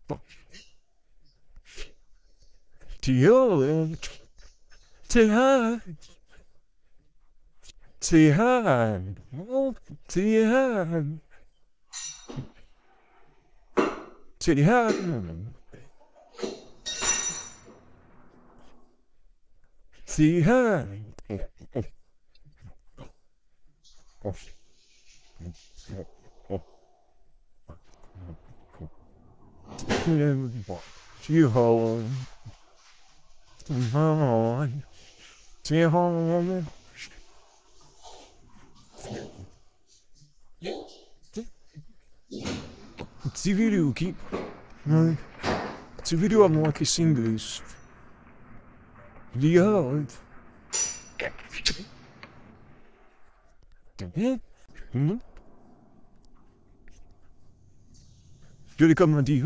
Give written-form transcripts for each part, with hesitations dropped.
Say hi. Say hi. Say hi. Oh, say hi. Say hi. Say hi. Say hi. Say hi. Cette vidéo qui... Ouais. Cette vidéo à moi qui s'engage. Yeah. Je l'ai comme dit.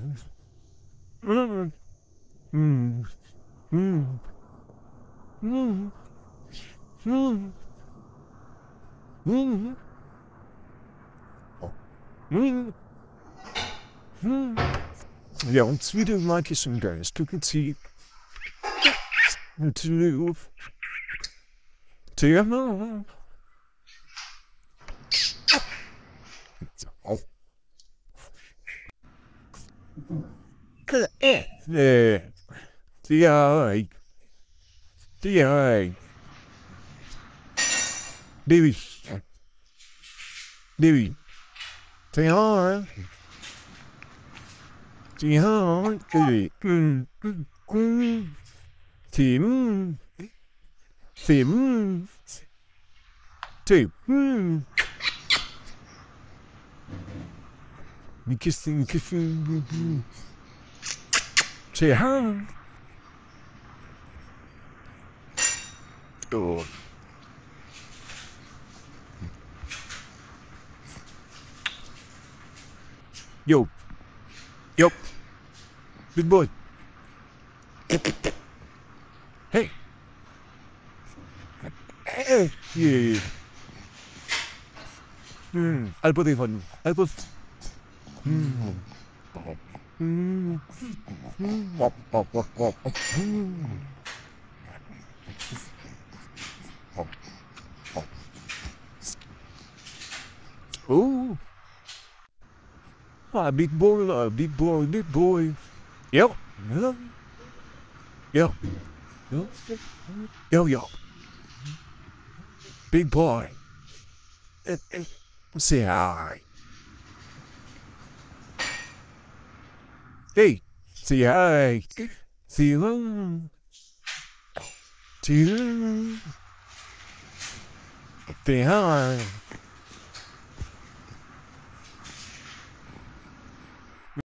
Ja, und wieder mag ich ein Geist. Du kannst sie... Zu... Thema... Ja, ja, Baby. Baby. Say hi. Say hi. Baby. Tim. Tim. Tim. Me kissing, kissing. Say hi. Oh. Yo. Yo. Good boy. Hey. Hey. Yeah. I'll put it on. I'll put... Oh. Ah, big boy, big boy, big boy. Yo. Yo. Yo. Yo. Yo, yo. Big boy. Say hi. Hey. Say hi. Say hello. Say hello. Say hi.